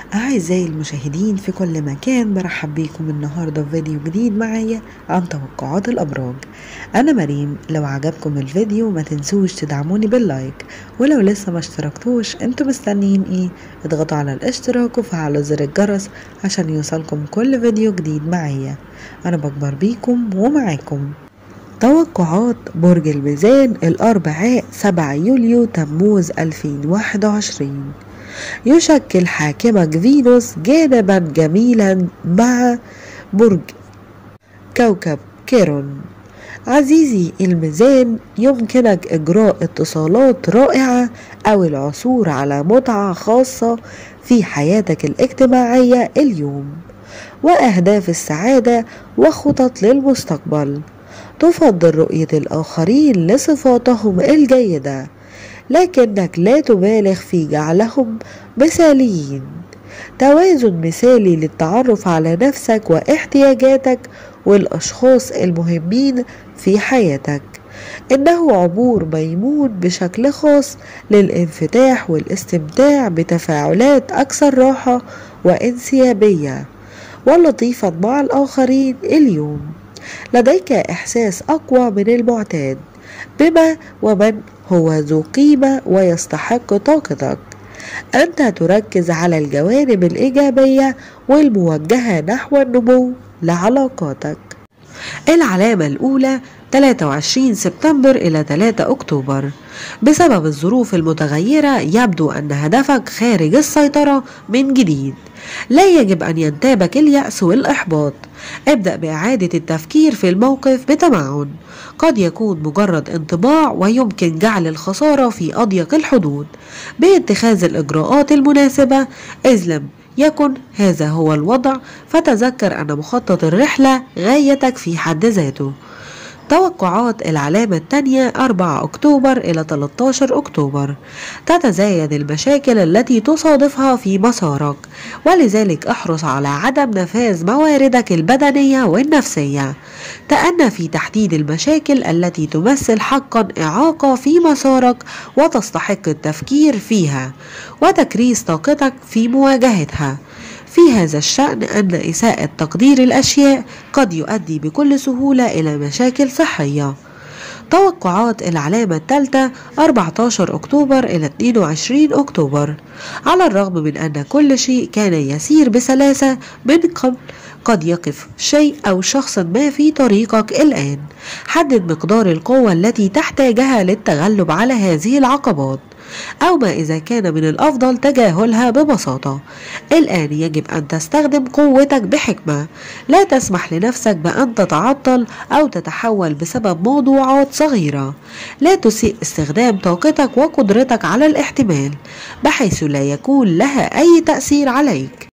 أعزائي المشاهدين في كل مكان، برحب بيكم النهاردة في فيديو جديد معايا عن توقعات الأبراج. أنا مريم. لو عجبكم الفيديو ما تنسوش تدعموني باللايك، ولو لسه ما اشتركتوش انتوا مستنيين ايه؟ اضغطوا على الاشتراك وفعلوا زر الجرس عشان يوصلكم كل فيديو جديد معايا. أنا بكبر بيكم ومعاكم. توقعات برج الميزان الأربعاء 7 يوليو تموز 2021. يشكل حاكمك فينوس جانبا جميلا مع برج كوكب كيرون. عزيزي الميزان، يمكنك إجراء اتصالات رائعة أو العثور على متعة خاصة في حياتك الاجتماعية اليوم، وأهداف السعادة وخطط للمستقبل. تفضل رؤية الآخرين لصفاتهم الجيدة، لكنك لا تبالغ في جعلهم مثاليين. توازن مثالي للتعرف على نفسك واحتياجاتك والأشخاص المهمين في حياتك. إنه عبور ميمون بشكل خاص للانفتاح والاستمتاع بتفاعلات أكثر راحة وانسيابية ولطيفا مع الآخرين اليوم. لديك إحساس أقوى من المعتاد بما ومن هو ذو قيمة ويستحق طاقتك. أنت تركز على الجوانب الإيجابية والموجهة نحو النمو لعلاقاتك. العلامة الأولى 23 سبتمبر إلى 3 أكتوبر. بسبب الظروف المتغيرة يبدو أن هدفك خارج السيطرة من جديد. لا يجب أن ينتابك اليأس والإحباط. ابدأ بإعادة التفكير في الموقف بتمعن. قد يكون مجرد انطباع ويمكن جعل الخسارة في أضيق الحدود باتخاذ الإجراءات المناسبة. إذ لم يكن هذا هو الوضع فتذكر أن مخطط الرحلة غايتك في حد ذاته. توقعات العلامة الثانية 4 أكتوبر إلى 13 أكتوبر. تتزايد المشاكل التي تصادفها في مسارك، ولذلك احرص على عدم نفاذ مواردك البدنية والنفسية. تأنى في تحديد المشاكل التي تمثل حقا إعاقة في مسارك وتستحق التفكير فيها وتكريس طاقتك في مواجهتها. في هذا الشأن أن إساءة تقدير الأشياء قد يؤدي بكل سهولة إلى مشاكل صحية. توقعات العلامة الثالثة 14 أكتوبر إلى 22 أكتوبر. على الرغم من أن كل شيء كان يسير بسلاسة من قبل، قد يقف شيء أو شخص ما في طريقك الآن. حدد مقدار القوة التي تحتاجها للتغلب على هذه العقبات، أو ما إذا كان من الأفضل تجاهلها ببساطة. الآن يجب أن تستخدم قوتك بحكمة. لا تسمح لنفسك بأن تتعطل أو تتحول بسبب موضوعات صغيرة. لا تسيء استخدام طاقتك وقدرتك على الاحتمال بحيث لا يكون لها أي تأثير عليك.